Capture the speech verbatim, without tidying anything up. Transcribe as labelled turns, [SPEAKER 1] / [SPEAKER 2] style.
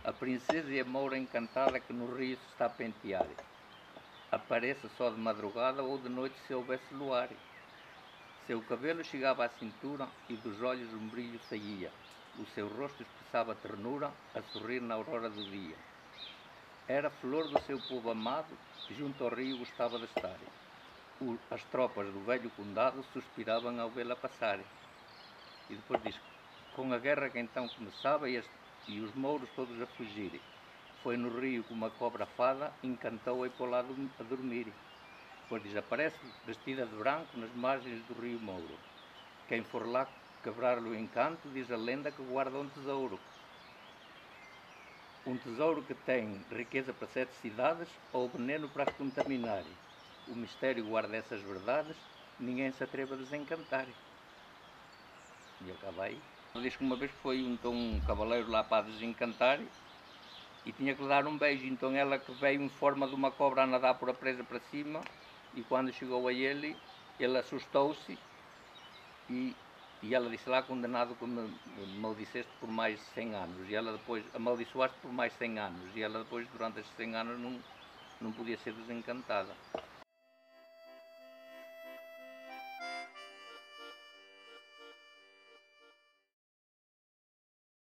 [SPEAKER 1] A princesa e a moura encantada que no rio se está a pentear. Apareça só de madrugada ou de noite se houvesse luar. Seu cabelo chegava à cintura e dos olhos um brilho saía. O seu rosto expressava ternura a sorrir na aurora do dia. Era flor do seu povo amado, junto ao rio gostava de estar. O, as tropas do velho condado suspiravam ao vê-la passar. E depois diz, com a guerra que então começava e, as, e os mouros todos a fugirem. Foi no rio que uma cobra fada encantou-a e pôs lá a dormir. Depois diz, aparece vestida de branco nas margens do rio Mouro. Quem for lá quebrar-lhe o encanto, diz a lenda que guarda um tesouro. Um tesouro que tem riqueza para sete cidades ou veneno para as contaminar. O mistério guarda essas verdades, ninguém se atreve a desencantar. E acaba aí. Diz que uma vez foi então um cavaleiro lá para desencantar e tinha que lhe dar um beijo. Então ela que veio em forma de uma cobra a nadar por a presa para cima e quando chegou a ele, ele assustou-se e, e ela disse lá, condenado que me maldiceste por mais cem anos. E ela depois, amaldiçoaste por mais cem anos. E ela depois, durante esses cem anos, não, não podia ser desencantada.